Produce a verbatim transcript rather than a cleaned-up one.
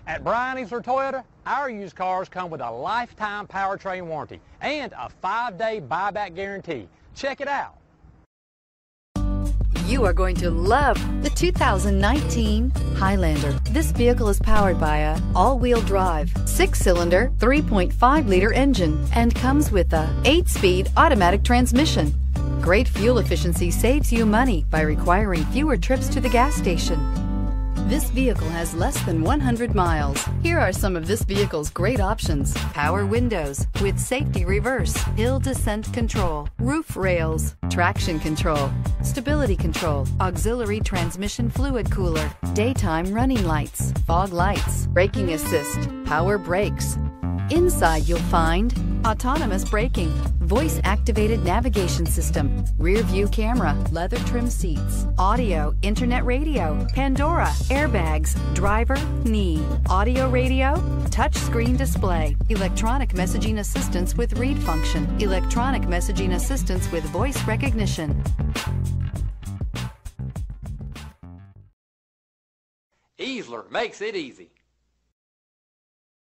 At Brian Easler Toyota, our used cars come with a lifetime powertrain warranty and a five-day buyback guarantee. Check it out. You are going to love the two thousand nineteen Highlander. This vehicle is powered by a all-wheel drive, six-cylinder, three point five liter engine and comes with a eight-speed automatic transmission. Great fuel efficiency saves you money by requiring fewer trips to the gas station. This vehicle has less than one hundred miles. Here are some of this vehicle's great options: power windows with safety reverse, hill descent control, roof rails, traction control, stability control, auxiliary transmission fluid cooler, daytime running lights, fog lights, braking assist, power brakes. Inside you'll find autonomous braking, voice-activated navigation system, rear view camera, leather trim seats, audio, internet radio, Pandora, airbags, driver, knee, audio radio, touchscreen display, electronic messaging assistance with read function, electronic messaging assistance with voice recognition. Easler makes it easy.